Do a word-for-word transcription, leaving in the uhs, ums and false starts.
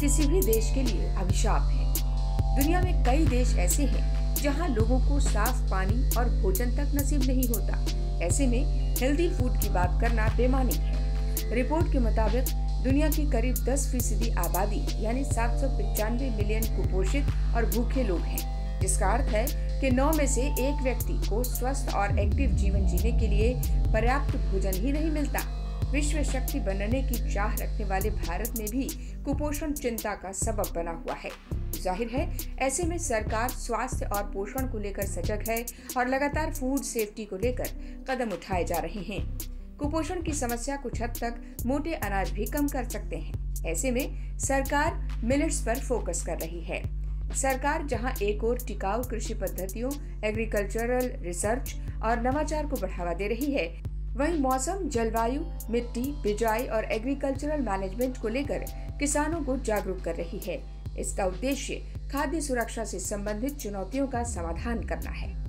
किसी भी देश के लिए अभिशाप है। दुनिया में कई देश ऐसे हैं जहां लोगों को साफ पानी और भोजन तक नसीब नहीं होता। ऐसे में हेल्दी फूड की बात करना बेमानी है। रिपोर्ट के मुताबिक दुनिया की करीब दस फीसदी आबादी यानी सात सौ पचानवे मिलियन कुपोषित और भूखे लोग हैं। इसका अर्थ है कि नौ में से एक व्यक्ति को स्वस्थ और एक्टिव जीवन जीने के लिए पर्याप्त भोजन ही नहीं मिलता। विश्व शक्ति बनने की चाह रखने वाले भारत में भी कुपोषण चिंता का सबब बना हुआ है। जाहिर है, ऐसे में सरकार स्वास्थ्य और पोषण को लेकर सजग है और लगातार फूड सेफ्टी को लेकर कदम उठाए जा रहे हैं। कुपोषण की समस्या कुछ हद तक मोटे अनाज भी कम कर सकते हैं। ऐसे में सरकार मिलेट्स पर फोकस कर रही है। सरकार जहां एक ओर टिकाऊ कृषि पद्धतियों, एग्रीकल्चरल रिसर्च और नवाचार को बढ़ावा दे रही है, वहीं मौसम, जलवायु, मिट्टी, बिजाई और एग्रीकल्चरल मैनेजमेंट को लेकर किसानों को जागरूक कर रही है। इसका उद्देश्य खाद्य सुरक्षा से संबंधित चुनौतियों का समाधान करना है।